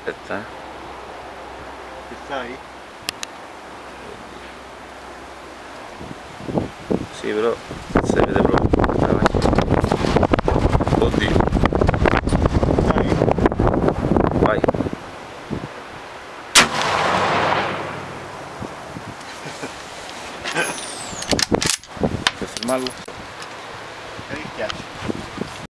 Aspetta, eh. Che sai? Sì, però si vede proprio. Vai. Oddio. Dai. Vai. Per fermarlo?